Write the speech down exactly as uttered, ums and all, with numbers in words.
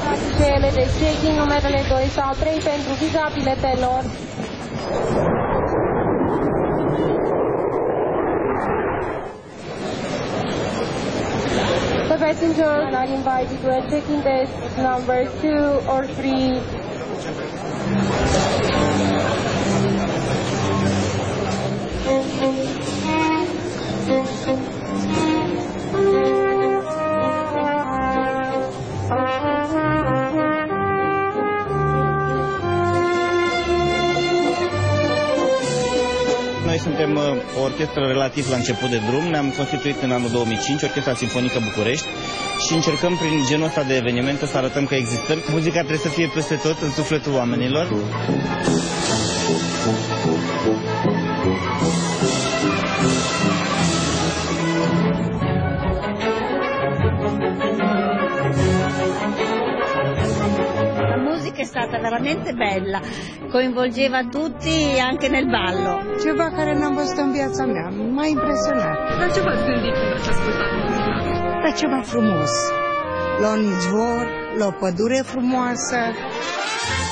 cele de check-in, numerele doi sau trei pentru viza biletelor. The passengers are invited to a check-in desk number two or three. Noi suntem o orchestră relativ la început de drum, ne-am constituit în anul două mii cinci, Orchestra Simfonică București, și încercăm prin genul ăsta de evenimente să arătăm că existăm. Muzica trebuie să fie peste tot în sufletul oamenilor. È stata veramente bella, coinvolgeva tutti anche nel ballo. Ceva care n-am văzut în viața mea, m-a impresionat. La ce v-ați gândit când ați ascultat muzica? La ceva frumos, la un izvor, la o pădure frumoasă.